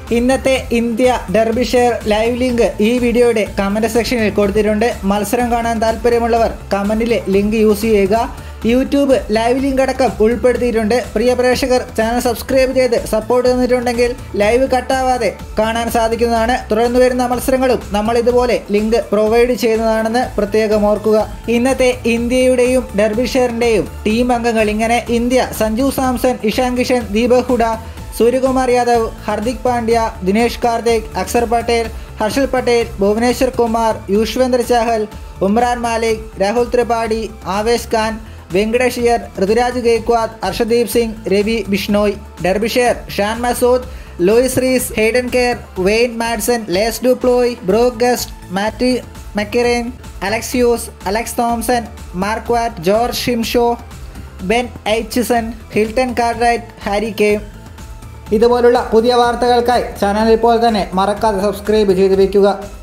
ഇന്നത്തെ India Derbyshire live link ഈ വീഡിയോയുടെ കമൻറ്റ് സെക്ഷനിൽ കൊടുത്തിട്ടുണ്ട്. മത്സരം കാണാൻ താല്പര്യമുള്ളവർ കമൻറ്റിലെ ലിങ്ക് യൂസ് ചെയ്യുക. യൂട്യൂബ് ലൈവ് ലിങ്ക് അടക്കം ഉൾപ്പെടുത്തിയിട്ടുണ്ട്. പ്രിയ പ്രേക്ഷകർ ചാനൽ സബ്സ്ക്രൈബ് ചെയ്ത് സപ്പോർട്ട് തന്നിട്ടുണ്ടെങ്കിൽ ലൈവ് കട്ടാവാതെ കാണാൻ സാധിക്കുന്നതാണ്. തുടർന്ന് വരുന്ന മത്സരങ്ങളും നമ്മൾ ഇതുപോലെ ലിങ്ക് പ്രൊവൈഡ് ചെയ്യുന്നതാണെന്ന് പ്രത്യേകം ഓർക്കുക. ഇന്നത്തെ ഇന്ത്യയുടെയും ഡെർബിഷെയറിൻ്റെയും ടീം അംഗങ്ങൾ ഇങ്ങനെ: India Sanju Samson, Ishan Kishan, Deepak Hooda, Suryakumar Yadav, Hardik Pandya, Dinesh Karthik, Axar Patel, Harshal Patel, Bhuvneshwar Kumar, Yuzvendra Chahal, Umran Malik, Rahul Tripathi, Avesh Khan, Venkatesh Iyer, Ruturaj Gaikwad, Arshdeep Singh, Ravi Bishnoi. Derbyshire Shan Masood, Luis Reece, Hayden Kerr, Wayne Madsen, Leus du Plooy, Brooke Guest, Mattie McKiernan, അലക്സിയോസ്, Alex Thomson, Mark Watt, George Scrimshaw, Ben Aitchison, Hilton Cartwright, Harry Came. ഇതുപോലുള്ള പുതിയ വാർത്തകൾക്കായി ചാനൽ ഇപ്പോൾ തന്നെ മറക്കാതെ സബ്സ്ക്രൈബ് ചെയ്ത് വയ്ക്കുക.